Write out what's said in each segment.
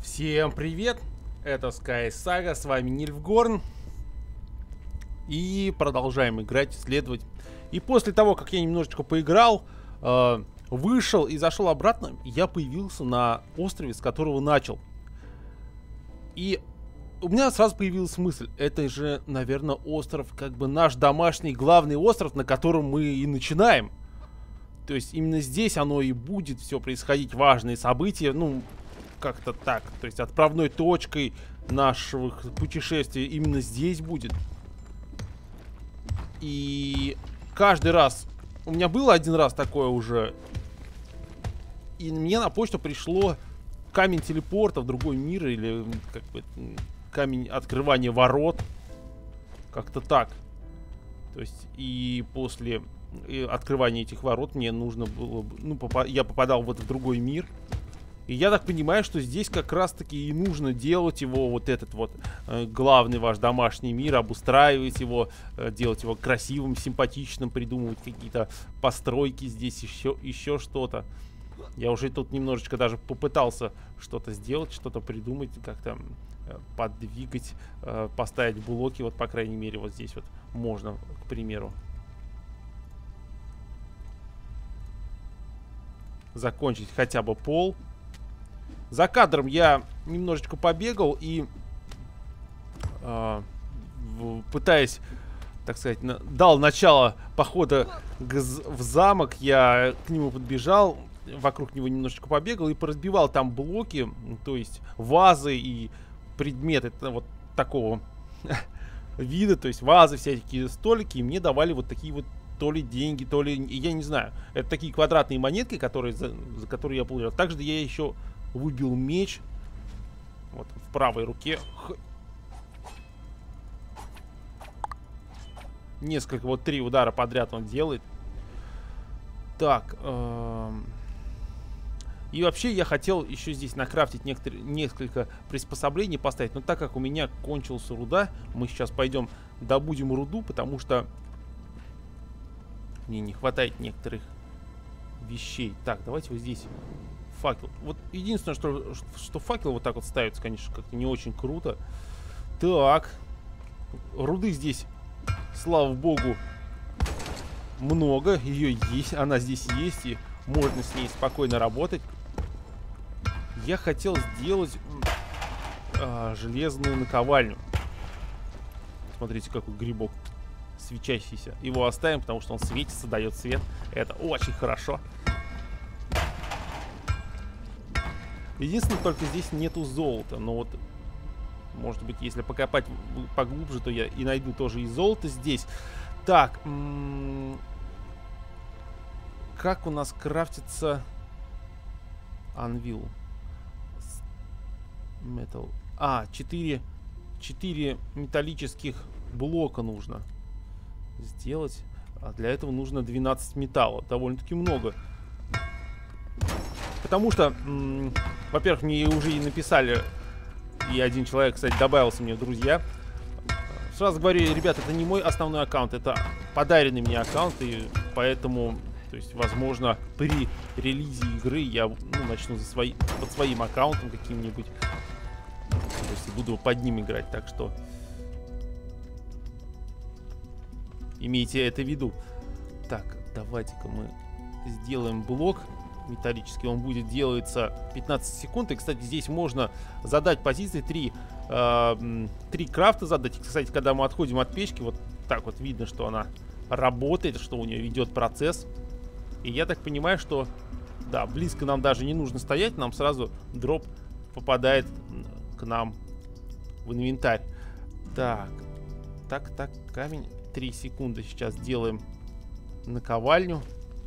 Всем привет! Это Sky Saga, с вами Нильфгорн. И продолжаем играть, исследовать. И после того, как я немножечко поиграл, вышел и зашел обратно, я появился на острове, с которого начал. И у меня сразу появилась мысль, это же, наверное, остров, как бы наш домашний главный остров, на котором мы и начинаем. То есть именно здесь оно и будет все происходить, важные события, ну, как-то так. То есть отправной точкой наших путешествий именно здесь будет. И каждый раз, у меня было один раз такое уже, и мне на почту пришло камень телепорта в другой мир, или как бы камень открывания ворот. Как-то так. То есть и после открывания этих ворот мне нужно было, ну, я попадал в этот другой мир. И я так понимаю, что здесь как раз-таки и нужно делать его, вот этот вот главный ваш домашний мир, обустраивать его, делать его красивым, симпатичным, придумывать какие-то постройки здесь, еще что-то. Я уже тут немножечко даже попытался что-то сделать, что-то придумать, как-то подвигать, поставить блоки, вот по крайней мере вот здесь вот можно, к примеру. Закончить хотя бы пол. За кадром я немножечко побегал и, пытаясь, так сказать, дал начало похода в замок, я к нему подбежал, вокруг него немножечко побегал и поразбивал там блоки, то есть вазы и предметы вот такого вида, то есть вазы, всякие столики, и мне давали вот такие вот то ли деньги, то ли, я не знаю, это такие квадратные монетки, которые, за которые я получал. Также я еще выбил меч. Вот в правой руке. Несколько, вот 3 удара подряд он делает. Так. И вообще я хотел еще здесь накрафтить несколько приспособлений поставить. Но так как у меня кончилась руда, мы сейчас пойдем добудем руду, потому что мне не хватает некоторых вещей. Так, давайте вот здесь факел. Вот единственное, что факел вот так вот ставится, конечно, как-то не очень круто. Так. Руды здесь, слава богу, много. Ее есть. Она здесь есть. И можно с ней спокойно работать. Я хотел сделать железную наковальню. Смотрите, какой грибок свечащийся. Его оставим, потому что он светится, дает свет. Это очень хорошо. Единственное, только здесь нету золота. Но вот, может быть, если покопать поглубже, то я и найду тоже и золото здесь. Так. Как у нас крафтится Anvil? Metal. 4 металлических блока нужно сделать. А для этого нужно 12 металла. Довольно-таки много. Потому что, во-первых, мне уже и написали, и один человек, кстати, добавился мне в друзья. Сразу говорю, ребят, это не мой основной аккаунт, это подаренный мне аккаунт, и поэтому, то есть, возможно, при релизе игры я начну под своим аккаунтом каким-нибудь. То есть буду под ним играть, так что имейте это в виду. Так, давайте-ка мы сделаем блок металлический. Он будет делаться 15 секунд. И, кстати, здесь можно задать позиции 3 крафта задать. И, кстати, когда мы отходим от печки, вот так вот видно, что она работает, что у нее ведет процесс. И я так понимаю, что, да, близко нам даже не нужно стоять. Нам сразу дроп попадает к нам в инвентарь. Так, камень. 3 секунды сейчас делаем наковальню.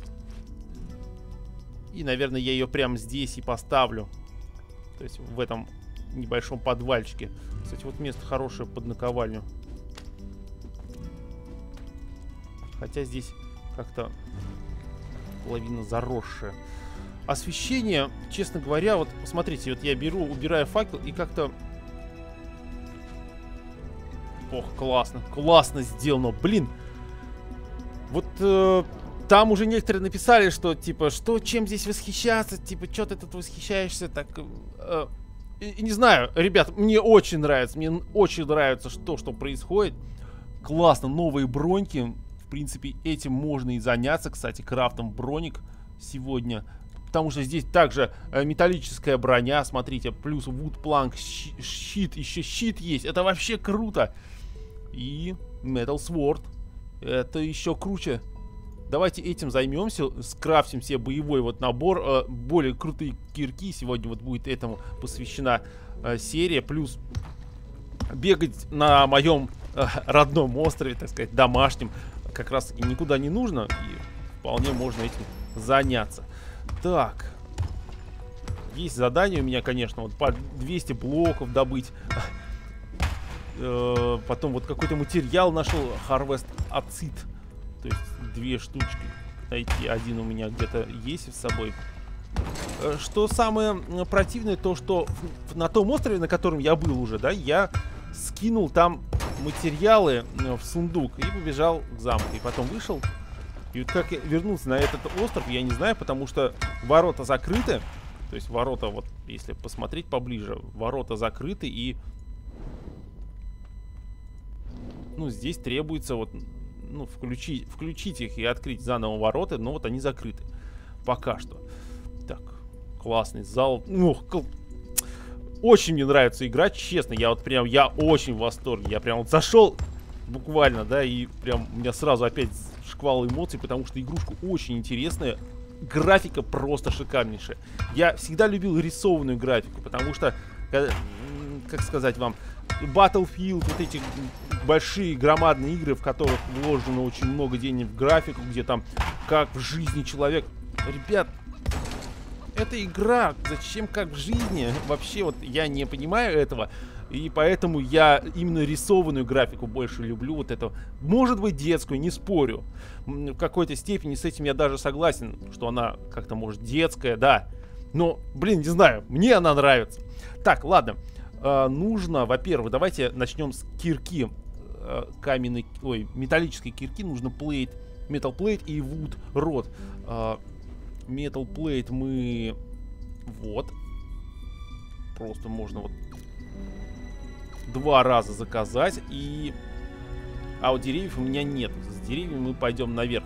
И, наверное, я ее прямо здесь и поставлю. То есть в этом небольшом подвальчике. Кстати, вот место хорошее под наковальню. Хотя здесь как-то половина заросшая. Освещение, честно говоря, вот смотрите, вот я убираю факел и как-то... Ох, классно, классно сделано, блин. Вот... Там уже некоторые написали, что, типа, чем здесь восхищаться? Типа, что ты тут восхищаешься? Так, И не знаю, ребят, мне очень нравится что происходит. Классно, новые броньки. В принципе, этим можно и заняться, кстати, крафтом броник сегодня. Потому что здесь также металлическая броня, смотрите, плюс вудпланк, щит, еще щит есть. Это вообще круто. И Metal Sword. Это еще круче. Давайте этим займемся, скрафтим себе боевой вот набор, более крутые кирки. Сегодня вот будет этому посвящена серия. Плюс бегать на моем родном острове, так сказать, домашнем, как раз и никуда не нужно. И вполне можно этим заняться. Так. Есть задание у меня, конечно, вот по 200 блоков добыть. Потом вот какой-то материал нашел, Harvest Acid. То есть 2 штучки найти. Один у меня где-то есть с собой. Что самое противное, то что на том острове, на котором я был уже, да, я скинул там материалы в сундук и побежал к замку. И потом вышел. И вот как я вернулся на этот остров, я не знаю, потому что ворота закрыты. То есть ворота, вот если посмотреть поближе, ворота закрыты, и ну, здесь требуется вот, ну, включить их и открыть заново ворота, но вот они закрыты. Пока что. Так, классный зал. Ну, очень мне нравится играть, честно. Я очень в восторге. Я прям вот зашел буквально, да, и прям у меня сразу опять шквал эмоций, потому что игрушка очень интересная. Графика просто шикарнейшая. Я всегда любил рисованную графику, потому что, как сказать вам, Battlefield, вот эти большие громадные игры, в которых вложено очень много денег в графику, где там как в жизни человек. Ребят, это игра, зачем как в жизни? Вообще вот я не понимаю этого. И поэтому я именно рисованную графику больше люблю. Вот это. Может быть детскую, не спорю. В какой-то степени с этим я даже согласен, что она как-то может детская, да. Но, блин, не знаю, мне она нравится. Так, ладно. Нужно, во-первых, давайте начнем с кирки. Каменной, ой, металлической кирки. Нужно плейт, metal plate и wood rod. Metal plate мы... Вот. Просто можно вот 2 раза заказать. И... А вот деревьев у меня нет. С деревьями мы пойдем наверх.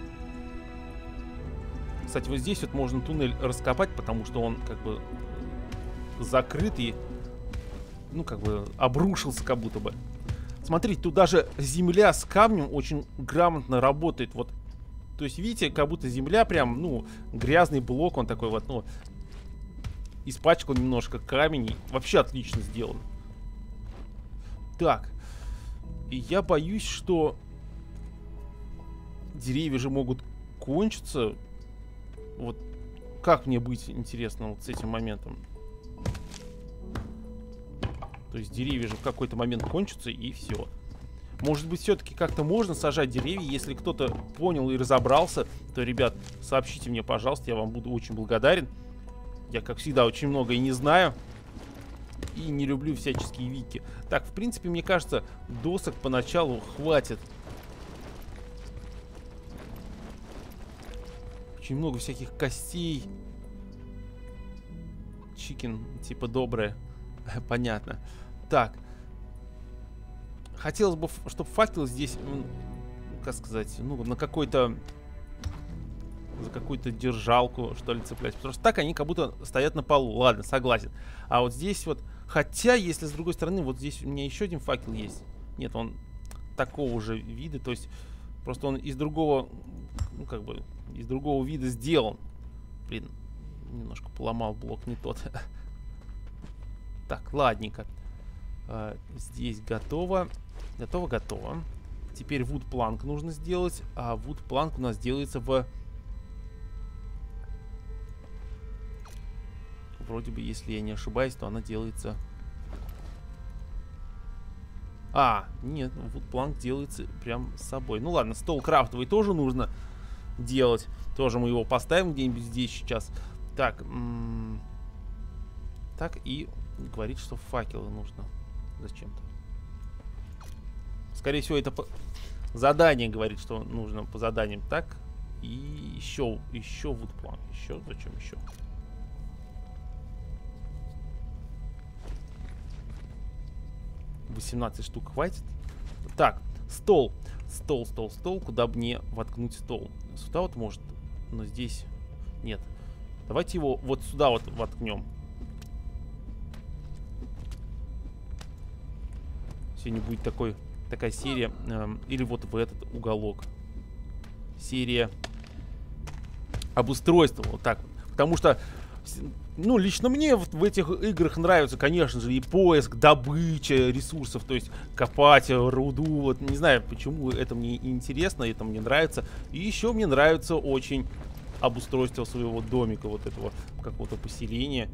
Кстати, вот здесь вот можно туннель раскопать, потому что он как бы закрыт и, ну, как бы обрушился как будто бы. Смотрите, тут даже земля с камнем очень грамотно работает. Вот, то есть, видите, как будто земля прям, ну, грязный блок, он такой вот, ну, испачкал немножко камень. Вообще отлично сделан. Так. И я боюсь, что деревья же могут кончиться. Вот как мне быть, интересно, вот с этим моментом. То есть деревья же в какой-то момент кончатся, и все. Может быть, все-таки как-то можно сажать деревья. Если кто-то понял и разобрался, то, ребят, сообщите мне, пожалуйста. Я вам буду очень благодарен. Я, как всегда, очень много и не знаю. И не люблю всяческие вики. Так, в принципе, мне кажется, досок поначалу хватит. Очень много всяких костей. Чикен, типа доброе. Понятно. Так. Хотелось бы, чтобы факел здесь, как сказать, ну, на какой-то... За какую-то держалку, что ли, цеплять. Потому что так они как будто стоят на полу. Ладно, согласен. А вот здесь вот... Хотя, если с другой стороны, вот здесь у меня еще один факел есть. Нет, он такого же вида. То есть, просто он из другого... Ну, как бы, из другого вида сделан. Блин, немножко поломал блок не тот. Так, ладненько. Здесь готово. Готово. Теперь вудпланк нужно сделать. А вудпланк у нас делается в... Вроде бы, если я не ошибаюсь, то она делается... А, нет, вудпланк делается прям с собой. Ну ладно, стол крафтовый тоже нужно делать. Тоже мы его поставим где-нибудь здесь сейчас. Так, так, и говорит, что факелы нужно зачем-то. Скорее всего, это задание говорит, что нужно по заданиям. Так, и еще вудпланк. Еще, зачем еще? 18 штук хватит. Так, стол. Стол. Куда бы мне воткнуть стол? Сюда вот может, но здесь нет. Давайте его вот сюда вот воткнем. Сегодня будет такая серия. Или вот в этот уголок. Серия обустройства. Вот так. Потому что, ну, лично мне в этих играх нравится, конечно же, и поиск, добыча ресурсов, то есть копать руду, вот не знаю, почему это мне интересно, это мне нравится. И еще мне нравится очень обустройство своего домика, вот этого какого-то поселения.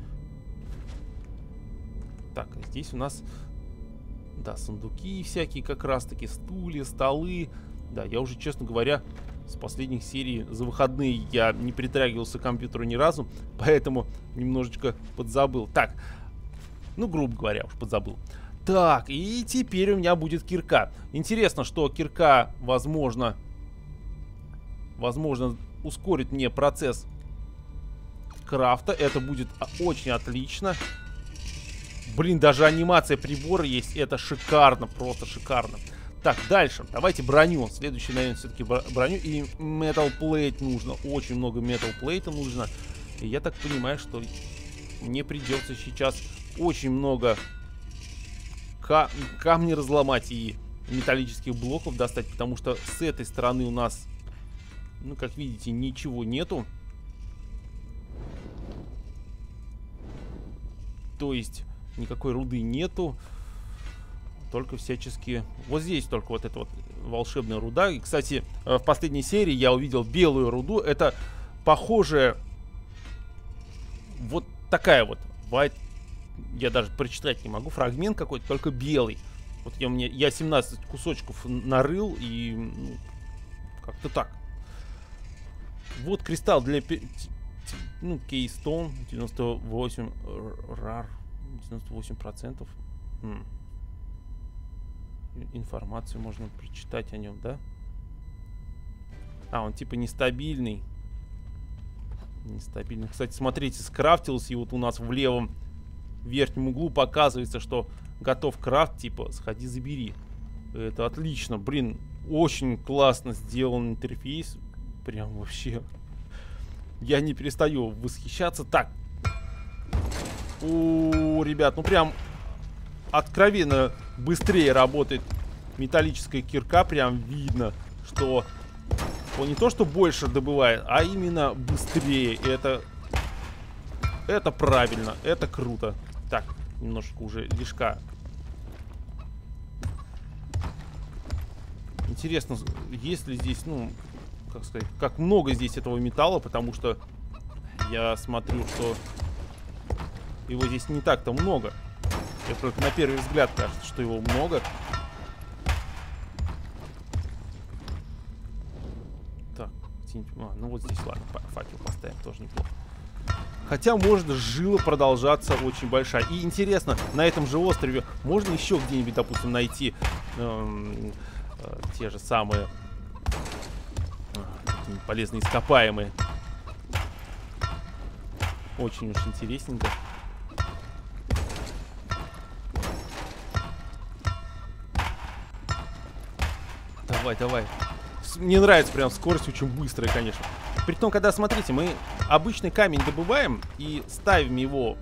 Так, а здесь у нас, да, сундуки всякие как раз-таки, стулья, столы. Да, я уже, честно говоря, с последних серий за выходные я не притрагивался к компьютеру ни разу, поэтому немножечко подзабыл. Так, ну, грубо говоря, уж подзабыл. Так, и теперь у меня будет кирка. Интересно, что кирка, возможно, ускорит мне процесс крафта. Это будет очень отлично. Блин, даже анимация прибора есть. Это шикарно, просто шикарно. Так, дальше. Давайте броню. Следующий, наверное, все-таки броню. И Metal Plate нужно. Очень много Metal Plate нужно. И я так понимаю, что мне придется сейчас очень много камней разломать и металлических блоков достать. Потому что с этой стороны у нас, ну, как видите, ничего нету. То есть никакой руды нету. Только всячески... Вот здесь только вот эта вот волшебная руда. И, кстати, в последней серии я увидел белую руду. Это похожая... Вот такая вот. Я даже прочитать не могу. Фрагмент какой-то, только белый. Вот я 17 кусочков нарыл. И... Ну, как-то так. Вот кристалл для... Ну, Кейстоун. 98... Рар. 98%. Информацию можно прочитать о нем, да? А, он типа нестабильный. Нестабильный. Кстати, смотрите, скрафтился, и вот у нас в левом верхнем углу показывается, что готов крафт, типа, сходи забери. Это отлично, блин, очень классно сделан интерфейс. Прям вообще. Я не перестаю восхищаться. Так. О, ребят, ну прям откровенно быстрее работает металлическая кирка. Прям видно, что он не то что больше добывает, а именно быстрее. Это правильно, это круто. Так, немножко уже лишка. Интересно, есть ли здесь, ну, как сказать, как много здесь этого металла, потому что я смотрю, что его здесь не так-то много. Это только на первый взгляд кажется, что его много. Так, ну вот здесь, ладно, факел поставим, тоже неплохо. Хотя может жила продолжаться очень большая. И интересно, на этом же острове можно еще где-нибудь, допустим, найти те же самые полезные ископаемые. Очень уж интересненько. Давай. Мне нравится прям скорость очень быстрая, конечно. Притом, когда, смотрите, мы обычный камень добываем и ставим его...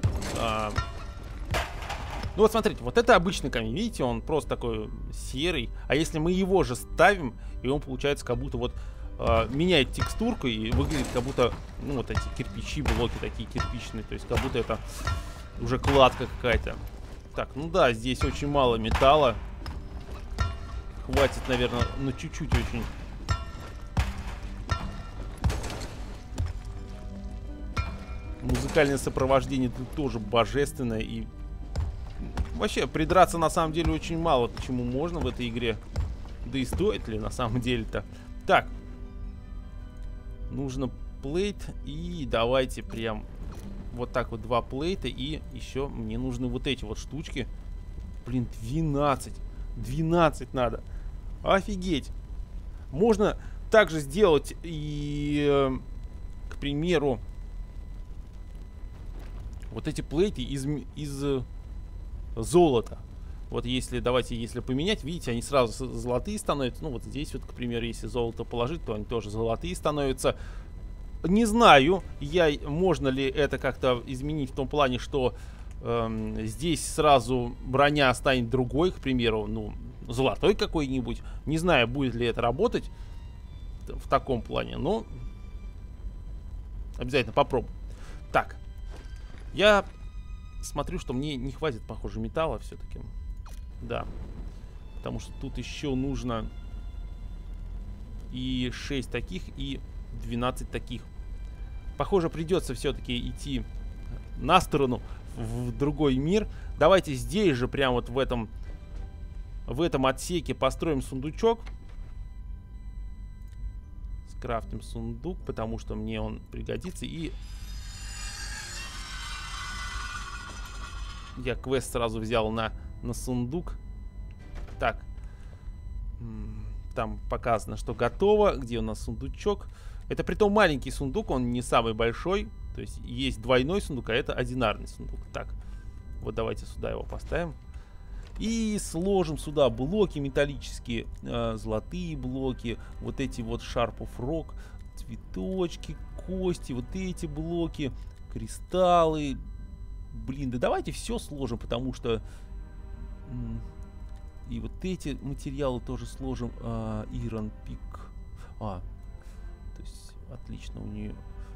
Ну вот смотрите, вот это обычный камень, видите, он просто такой серый. А если мы его же ставим, и он получается как будто вот меняет текстурку и выглядит как будто, ну вот эти кирпичи, блоки такие кирпичные. То есть как будто это уже кладка какая-то. Так, ну да, здесь очень мало металла. Хватит, наверное, ну чуть-чуть очень. Музыкальное сопровождение тут тоже божественное. И вообще придраться на самом деле очень мало к чему можно в этой игре. Да и стоит ли на самом деле-то. Так. Нужно плейт. И давайте прям вот так вот 2 плейта. И еще мне нужны вот эти вот штучки. Блин, 12. 12 надо. Офигеть. Можно также сделать и, к примеру, вот эти плейты из золота. Вот если, давайте, если поменять, видите, они сразу золотые становятся. Ну, вот здесь вот, к примеру, если золото положить, то они тоже золотые становятся. Не знаю, можно ли это как-то изменить в том плане, что здесь сразу броня станет другой, к примеру, ну, золотой какой-нибудь. Не знаю, будет ли это работать в таком плане, но обязательно попробуем. Так, я смотрю, что мне не хватит, похоже, металла все-таки. Да, потому что тут еще нужно и 6 таких, и 12 таких. Похоже, придется все-таки идти на сторону, в другой мир. Давайте здесь же, прямо вот в этом отсеке построим сундучок. Скрафтим сундук, потому что мне он пригодится. И я квест сразу взял на сундук. Так. Там показано, что готово. Где у нас сундучок? Это притом маленький сундук, он не самый большой. То есть есть двойной сундук, а это одинарный сундук. Так, вот давайте сюда его поставим. И сложим сюда блоки металлические, золотые блоки, вот эти вот Sharp of Rock, цветочки, кости, вот эти блоки, кристаллы. Блин, да давайте все сложим, потому что... И вот эти материалы тоже сложим. Iron Pick. То есть отлично, у нее...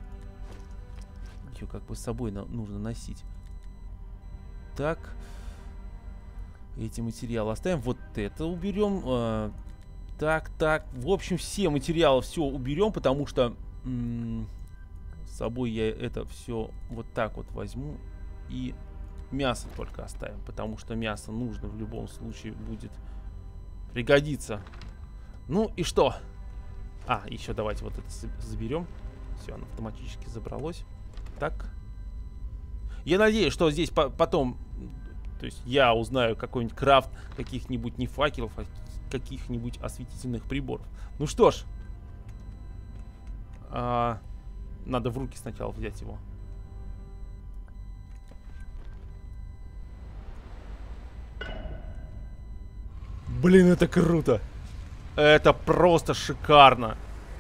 Ее как бы с собой нужно носить. Так. Эти материалы оставим. Вот это уберем. Так. В общем, все материалы все уберем, потому что с собой я это все вот так вот возьму. И мясо только оставим, потому что мясо нужно в любом случае будет пригодиться. Ну и что? Еще давайте вот это заберем. Все, оно автоматически забралось. Так. Я надеюсь, что здесь потом, то есть я узнаю какой-нибудь крафт каких-нибудь не факелов, а каких-нибудь осветительных приборов. Ну что ж. Надо в руки сначала взять его. Блин, это круто. Это просто шикарно.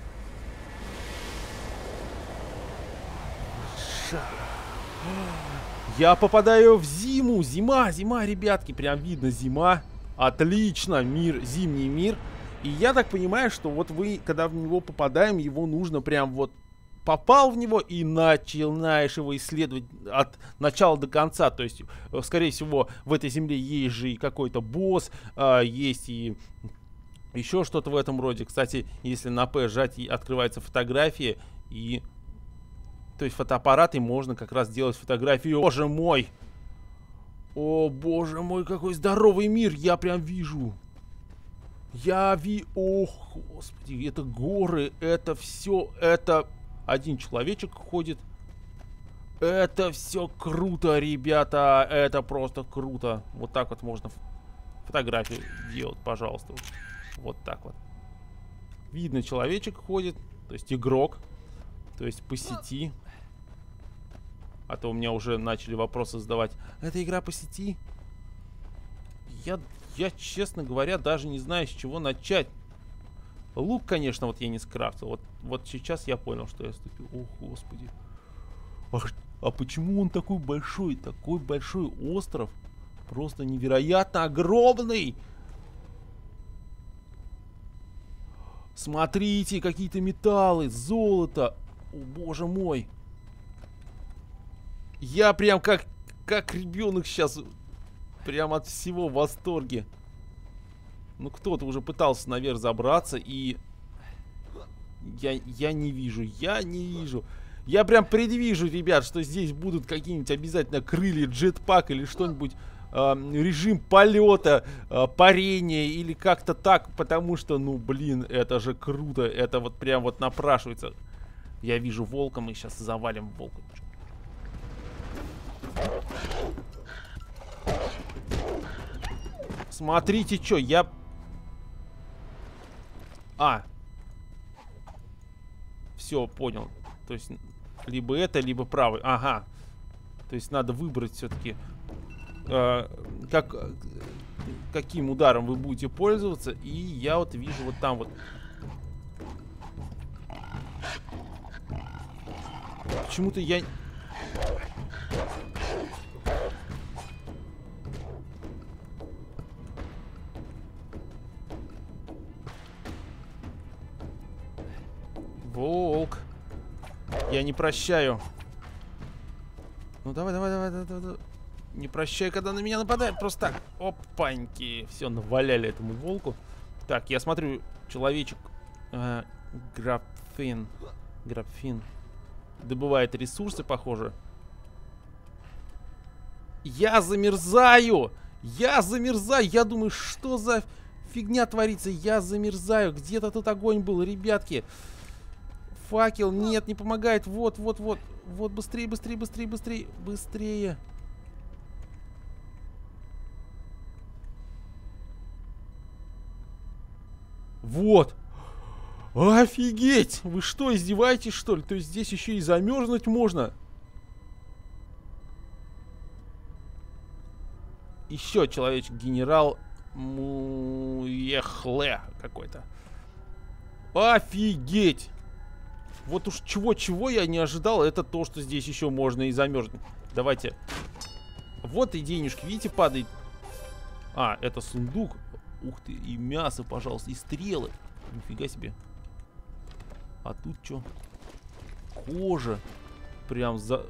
Я попадаю в зиму. Зима, ребятки. Прям видно, зима. Отлично, зимний мир. И я так понимаю, что вот когда в него попадаем, его нужно прям вот... Попал в него и начинаешь его исследовать от начала до конца. То есть, скорее всего, в этой земле есть же и какой-то босс, есть и еще что-то в этом роде. Кстати, если на P сжать, открывается фотография, и... То есть фотоаппарат, и можно как раз делать фотографии. Боже мой! О, боже мой, какой здоровый мир! Я прям вижу. Ох, господи, это горы, это все, это... Один человечек ходит. Это все круто, ребята. Это просто круто. Вот так вот можно фотографию делать, пожалуйста. Вот так вот. Видно, человечек ходит. То есть игрок. То есть по сети. А то у меня уже начали вопросы задавать. Это игра по сети? Я, честно говоря, даже не знаю, с чего начать. Лук, конечно, вот я не скрафтил. Вот сейчас я понял, что я ступил. О, господи. А почему он такой большой? Такой большой остров. Просто невероятно огромный. Смотрите, какие-то металлы, золото. О, боже мой. Я прям как ребенок сейчас. Прям от всего в восторге. Ну, кто-то уже пытался наверх забраться, и я не вижу, Я прям предвижу, ребят, что здесь будут какие-нибудь обязательно крылья, джетпак или что-нибудь, режим полета, парения или как-то так, потому что, ну, блин, это же круто, это вот прям вот напрашивается. Я вижу волка, мы сейчас завалим волка. Смотрите, что я... Все, понял. То есть, либо это, либо правый. Ага. То есть, надо выбрать все-таки... каким ударом вы будете пользоваться. И я вот вижу вот там вот. Почему-то я... Волк. Я не прощаю. Ну давай, давай, давай, давай, давай. Не прощай, когда на меня нападают. Просто так. Опаньки. Все, наваляли этому волку. Так, я смотрю, человечек Графин добывает ресурсы, похоже. Я замерзаю! Я замерзаю! Я думаю, что за фигня творится? Я замерзаю. Где-то тут огонь был, ребятки. Факел, нет, не помогает. Вот, вот, вот. Вот, быстрее, быстрее, быстрее, быстрее. Быстрее. Вот. Офигеть! Вы что, издеваетесь, что ли? То есть здесь еще и замерзнуть можно? Еще человечек-генерал Муехле какой-то. Офигеть! Вот уж чего-чего я не ожидал, это то, что здесь еще можно и замерзнуть. Давайте. Вот и денежки, видите, падает. А, это сундук. Ух ты, и мясо, пожалуйста, и стрелы. Нифига себе. А тут что? Кожа. Прям за...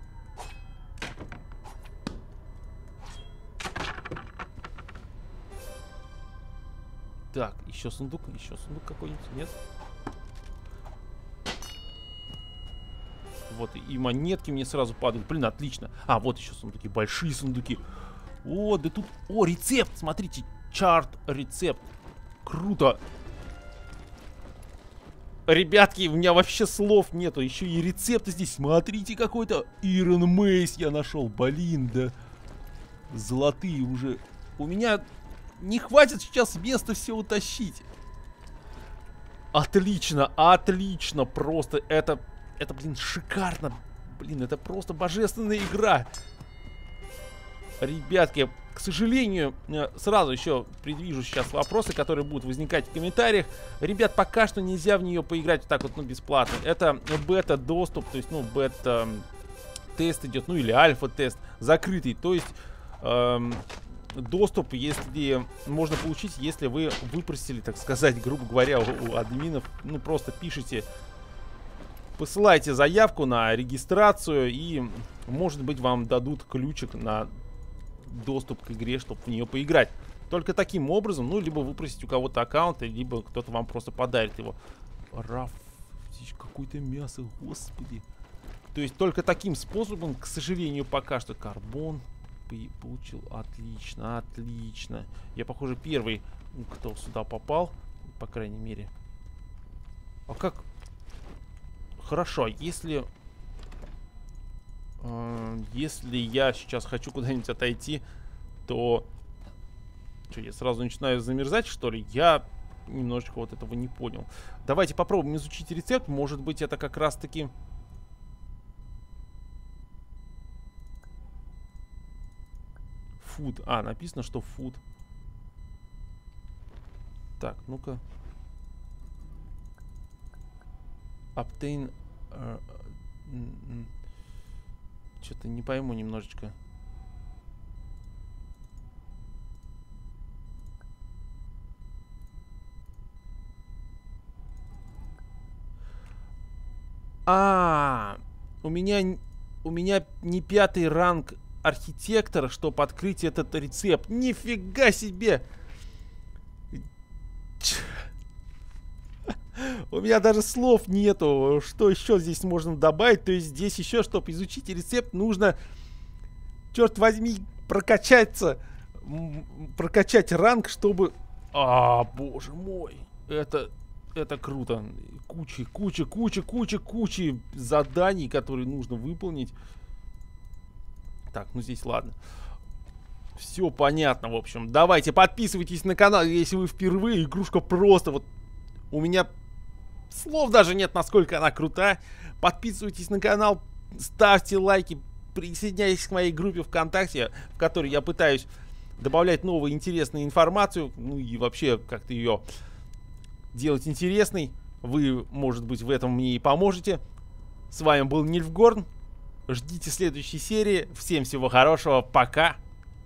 Так, еще сундук какой-нибудь, нет? Вот, и монетки мне сразу падают. Блин, отлично. А, вот еще сундуки, большие сундуки. О, да тут... О, рецепт, смотрите. Чарт, рецепт. Круто. Ребятки, у меня вообще слов нету. Еще и рецепты здесь. Смотрите, какой-то Iron Mace я нашел. Блин, да. Золотые уже. У меня не хватит сейчас места все утащить. Отлично, отлично. Просто это, блин, шикарно. Блин, это просто божественная игра. Ребятки, к сожалению, сразу еще предвижу сейчас вопросы, которые будут возникать в комментариях. Ребят, пока что нельзя в нее поиграть вот так вот, ну, бесплатно. Это бета-доступ, то есть, ну, бета-тест идет, ну, или альфа-тест закрытый. То есть, доступ, если можно получить, если вы выпросили, так сказать, грубо говоря, у админов, ну, просто пишите, посылайте заявку на регистрацию, и, может быть, вам дадут ключик на доступ к игре, чтобы в нее поиграть. Только таким образом, ну, либо выпросить у кого-то аккаунт, либо кто-то вам просто подарит его. Раф, здесь какое-то мясо, господи. То есть только таким способом, к сожалению, пока что карбон получил. Отлично, отлично. Я, похоже, первый, кто сюда попал, по крайней мере. А как? Хорошо, если я сейчас хочу куда-нибудь отойти, то... Что, я сразу начинаю замерзать, что ли? Я немножечко вот этого не понял. Давайте попробуем изучить рецепт. Может быть, это как раз-таки... Food. А, написано, что food. Так, ну-ка. Obtain... Что-то не пойму немножечко. У меня не 5-й ранг архитектора, чтобы открыть этот рецепт. Нифига себе! У меня даже слов нету, что еще здесь можно добавить. То есть здесь еще, чтобы изучить рецепт, нужно, черт возьми, прокачать ранг, чтобы... Боже мой, это круто. Куча заданий, которые нужно выполнить. Так, ну здесь ладно. Все понятно, в общем. Давайте, подписывайтесь на канал, если вы впервые. Игрушка просто вот... У меня слов даже нет, насколько она крута. Подписывайтесь на канал, ставьте лайки, присоединяйтесь к моей группе ВКонтакте, в которой я пытаюсь добавлять новую интересную информацию, ну и вообще как-то ее делать интересной. Вы, может быть, в этом мне и поможете. С вами был Нильфгорн. Ждите следующей серии. Всем всего хорошего. Пока.